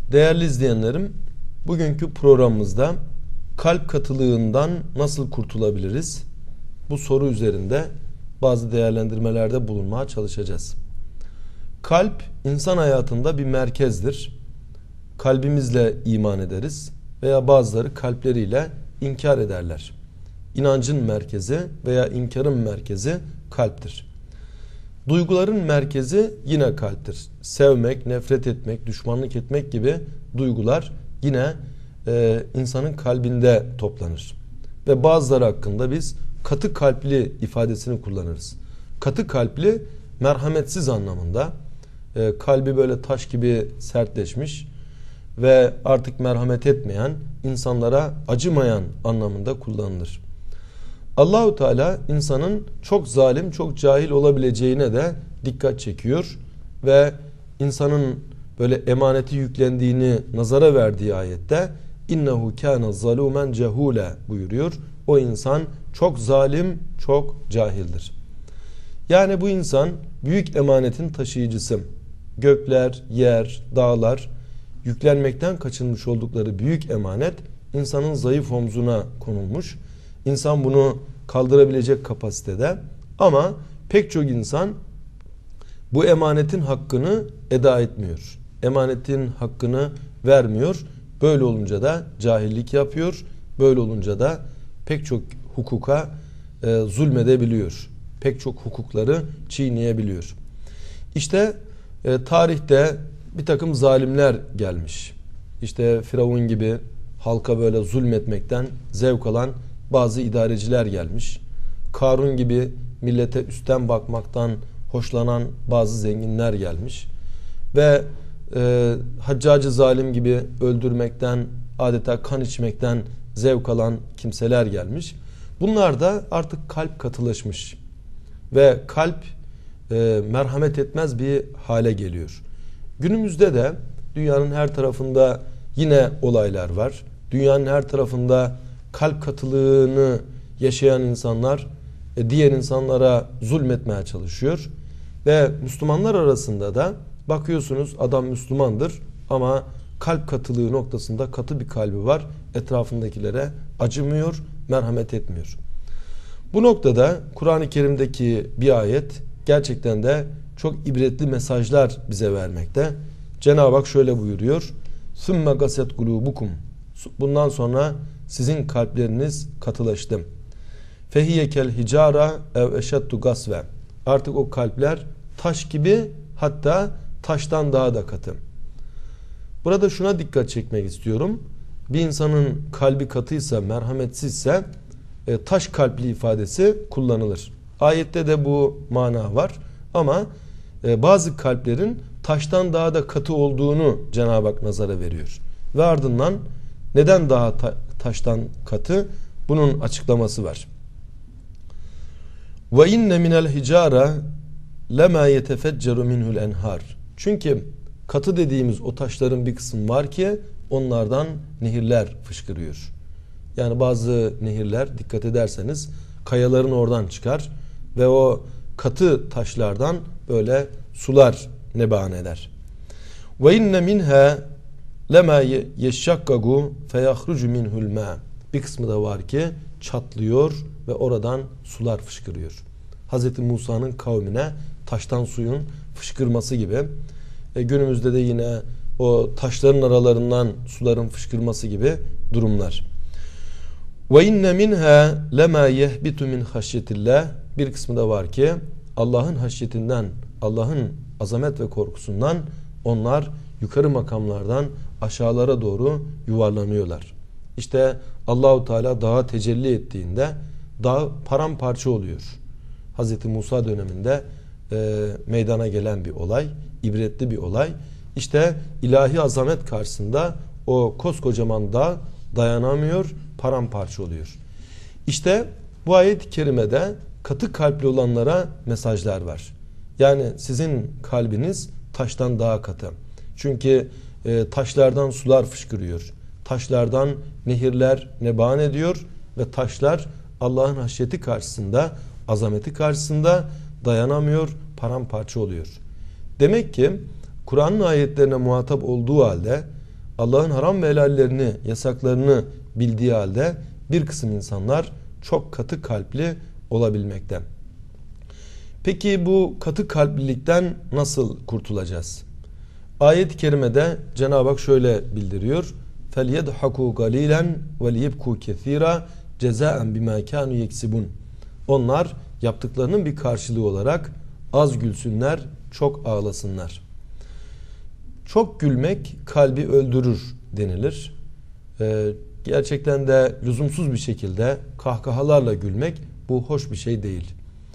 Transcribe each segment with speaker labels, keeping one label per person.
Speaker 1: Değerli izleyenlerim, bugünkü programımızda kalp katılığından nasıl kurtulabiliriz? Bu soru üzerinde bazı değerlendirmelerde bulunmaya çalışacağız. Kalp insan hayatında bir merkezdir. Kalbimizle iman ederiz veya bazıları kalpleriyle inkar ederler. İnancın merkezi veya inkarın merkezi kalptir. Duyguların merkezi yine kalptir. Sevmek, nefret etmek, düşmanlık etmek gibi duygular yine insanın kalbinde toplanır. Ve bazıları hakkında biz katı kalpli ifadesini kullanırız. Katı kalpli merhametsiz anlamında, kalbi böyle taş gibi sertleşmiş ve artık merhamet etmeyen, insanlara acımayan anlamında kullanılır. Allahu Teala insanın çok zalim, çok cahil olabileceğine de dikkat çekiyor ve insanın böyle emaneti yüklendiğini nazara verdiği ayette innehu kana zalumen cehule buyuruyor. O insan çok zalim, çok cahildir. Yani bu insan büyük emanetin taşıyıcısı. Gökler, yer, dağlar yüklenmekten kaçınmış oldukları büyük emanet insanın zayıf omzuna konulmuş. İnsan bunu kaldırabilecek kapasitede ama pek çok insan bu emanetin hakkını eda etmiyor. Emanetin hakkını vermiyor. Böyle olunca da cahillik yapıyor. Böyle olunca da pek çok hukuka zulmedebiliyor. Pek çok hukukları çiğneyebiliyor. İşte tarihte bir takım zalimler gelmiş. İşte Firavun gibi halka böyle zulmetmekten zevk alan bazı idareciler gelmiş. Karun gibi millete üstten bakmaktan hoşlanan bazı zenginler gelmiş. Ve Haccacı zalim gibi öldürmekten, adeta kan içmekten zevk alan kimseler gelmiş. Bunlar da artık kalp katılaşmış. Ve kalp merhamet etmez bir hale geliyor. Günümüzde de dünyanın her tarafında yine olaylar var. Dünyanın her tarafında kalp katılığını yaşayan insanlar diğer insanlara zulmetmeye çalışıyor. Ve Müslümanlar arasında da bakıyorsunuz adam Müslümandır ama kalp katılığı noktasında katı bir kalbi var. Etrafındakilere acımıyor, merhamet etmiyor. Bu noktada Kur'an-ı Kerim'deki bir ayet gerçekten de çok ibretli mesajlar bize vermekte. Cenab-ı Hak şöyle buyuruyor. ثُمَّ قَسَتْ قُلُوبُكُمْ Bundan sonra sizin kalpleriniz katılaştı. فَهِيَ كَالْهِجَارَ اَوْ اَشَدُّ قَسْوَ Artık o kalpler taş gibi, hatta taştan daha da katı. Burada şuna dikkat çekmek istiyorum. Bir insanın kalbi katıysa, merhametsizse taş kalpli ifadesi kullanılır. Ayette de bu mana var ama bazı kalplerin taştan daha da katı olduğunu Cenab-ı Hak nazara veriyor. Ve ardından neden daha taştan katı? Bunun açıklaması var. Ve inne minel hicara lema yetefecceru minhul enhar. Çünkü katı dediğimiz o taşların bir kısmı var ki onlardan nehirler fışkırıyor. Yani bazı nehirler dikkat ederseniz kayaların oradan çıkar ve o katı taşlardan böyle sular neban eder. Ve inne minha lema yeşşakkagu feyahrucu minhul ma. Bir kısmı da var ki çatlıyor ve oradan sular fışkırıyor. Hz. Musa'nın kavmine taştan suyun fışkırması gibi, günümüzde de yine o taşların aralarından suların fışkırması gibi durumlar. Ve inne minha lema yehbitu min haşyetillah. Bir kısmı da var ki Allah'ın haşyetinden, Allah'ın azamet ve korkusundan onlar yukarı makamlardan aşağılara doğru yuvarlanıyorlar. İşte Allahu Teala dağa tecelli ettiğinde dağ paramparça oluyor. Hz. Musa döneminde meydana gelen bir olay, ibretli bir olay. İşte ilahi azamet karşısında o koskocaman dağ dayanamıyor, paramparça oluyor. İşte bu ayet-i kerimede katı kalpli olanlara mesajlar var. Yani sizin kalbiniz taştan daha katı. Çünkü taşlardan sular fışkırıyor. Taşlardan nehirler neban ediyor ve taşlar Allah'ın haşyeti karşısında, azameti karşısında dayanamıyor, paramparça oluyor. Demek ki Kur'an'ın ayetlerine muhatap olduğu halde Allah'ın haram ve helallerini, yasaklarını bildiği halde bir kısım insanlar çok katı kalpli olabilmekte. Peki bu katı kalplilikten nasıl kurtulacağız? Ayet-i kerimede Cenab-ı Hak şöyle bildiriyor. فَلْيَدْحَكُوا قَلِيلًا وَلْيَبْكُوا كَثِيرًا جَزَاءً بِمَا كَانُوا يَكْسِبُونَ. Onlar yaptıklarının bir karşılığı olarak az gülsünler, çok ağlasınlar. Çok gülmek kalbi öldürür denilir. Gerçekten de lüzumsuz bir şekilde kahkahalarla gülmek bu hoş bir şey değil.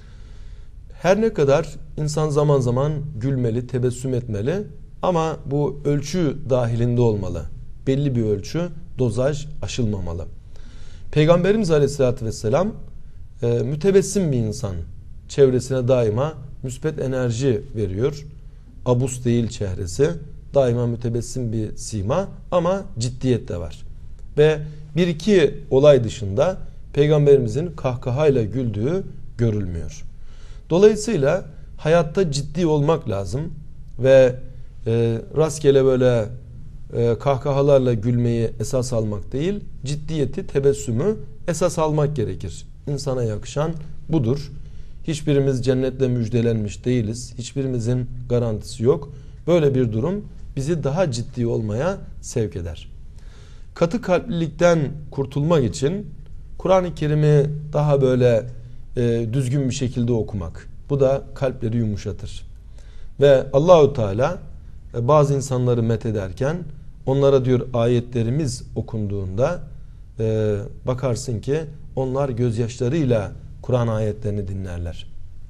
Speaker 1: Her ne kadar insan zaman zaman gülmeli, tebessüm etmeli ama bu ölçü dahilinde olmalı. Belli bir ölçü, dozaj aşılmamalı. Peygamberimiz Aleyhisselatü Vesselam mütebessim bir insan. Çevresine daima müspet enerji veriyor. Abus değil çehresi. Daima mütebessim bir sima ama ciddiyet de var. Ve bir iki olay dışında Peygamberimizin kahkahayla güldüğü görülmüyor. Dolayısıyla hayatta ciddi olmak lazım ve rastgele böyle kahkahalarla gülmeyi esas almak değil, ciddiyeti, tebessümü esas almak gerekir. İnsana yakışan budur. Hiçbirimiz cennetle müjdelenmiş değiliz. Hiçbirimizin garantisi yok. Böyle bir durum bizi daha ciddi olmaya sevk eder. Katı kalplilikten kurtulmak için Kur'an-ı Kerim'i daha böyle düzgün bir şekilde okumak. Bu da kalpleri yumuşatır. Ve Allahu Teala bazı insanları methederken onlara diyor ayetlerimiz okunduğunda bakarsın ki onlar gözyaşlarıyla Kur'an ayetlerini dinlerler.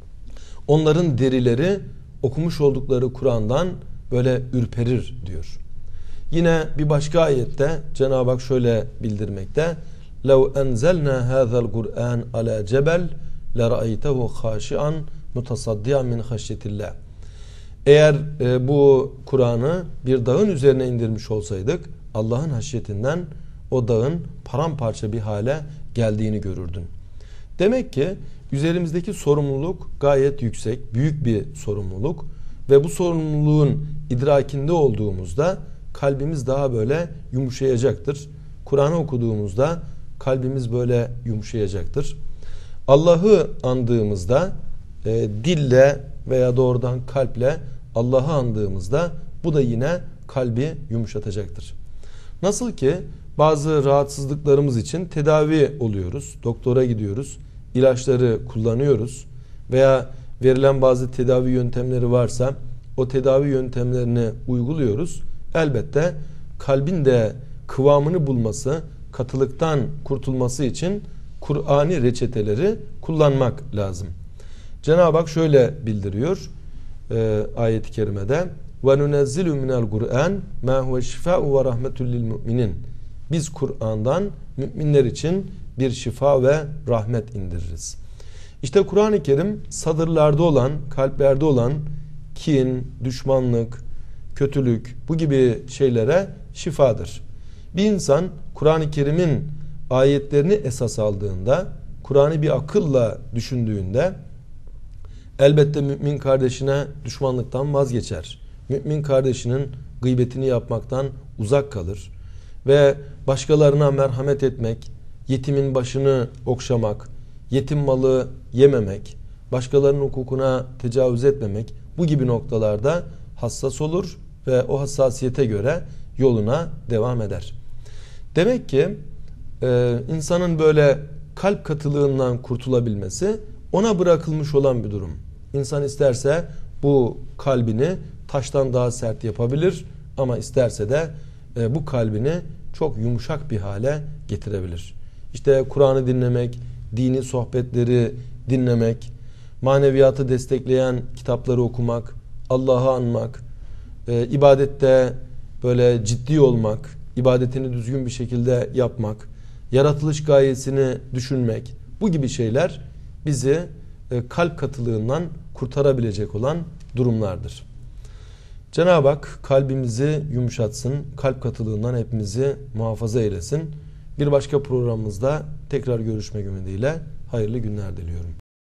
Speaker 1: Onların derileri okumuş oldukları Kur'an'dan böyle ürperir diyor. Yine bir başka ayette Cenab-ı Hak şöyle bildirmekte. لَوْ أَنْزَلْنَا هَذَا الْقُرْآنَ عَلَى جَبَلٍ لَرَأَيْتَهُ خَاشِعًا مُتَصَدِّعًا مِنْ خَشْيَةِ اللّٰهِ. Eğer bu Kur'an'ı bir dağın üzerine indirmiş olsaydık Allah'ın haşyetinden o dağın paramparça bir hale geldiğini görürdün. Demek ki üzerimizdeki sorumluluk gayet yüksek, büyük bir sorumluluk ve bu sorumluluğun idrakinde olduğumuzda kalbimiz daha böyle yumuşayacaktır. Kur'an'ı okuduğumuzda kalbimiz böyle yumuşayacaktır. Allah'ı andığımızda dille veya doğrudan kalple Allah'ı andığımızda bu da yine kalbi yumuşatacaktır. Nasıl ki bazı rahatsızlıklarımız için tedavi oluyoruz, doktora gidiyoruz, ilaçları kullanıyoruz veya verilen bazı tedavi yöntemleri varsa o tedavi yöntemlerini uyguluyoruz. Elbette kalbin de kıvamını bulması, katılıktan kurtulması için Kur'ani reçeteleri kullanmak lazım. Cenab-ı Hak şöyle bildiriyor ayet-i kerimede وَنُنَزِّلُ مِنَ الْقُرْآنِ مَا هُوَ شِفَاءُ وَرَحْمَةٌ لِلْمُؤْمِنِينَ. Biz Kur'an'dan müminler için bir şifa ve rahmet indiririz. İşte Kur'an-ı Kerim sadırlarda olan, kalplerde olan kin, düşmanlık, kötülük bu gibi şeylere şifadır. Bir insan Kur'an-ı Kerim'in ayetlerini esas aldığında, Kur'an'ı bir akılla düşündüğünde elbette mümin kardeşine düşmanlıktan vazgeçer. Mümin kardeşinin gıybetini yapmaktan uzak kalır. Ve başkalarına merhamet etmek, yetimin başını okşamak, yetim malı yememek, başkalarının hukukuna tecavüz etmemek bu gibi noktalarda hassas olur ve o hassasiyete göre yoluna devam eder. Demek ki insanın böyle kalp katılığından kurtulabilmesi ona bırakılmış olan bir durum. İnsan isterse bu kalbini taştan daha sert yapabilir ama isterse de bu kalbini çok yumuşak bir hale getirebilir. İşte Kur'an'ı dinlemek, dini sohbetleri dinlemek, maneviyatı destekleyen kitapları okumak, Allah'ı anmak, ibadette böyle ciddi olmak, ibadetini düzgün bir şekilde yapmak, yaratılış gayesini düşünmek, bu gibi şeyler bizi kalp katılığından kurtarabilecek olan durumlardır. Cenab-ı Hak kalbimizi yumuşatsın, kalp katılığından hepimizi muhafaza eylesin. Bir başka programımızda tekrar görüşmek ümidiyle hayırlı günler diliyorum.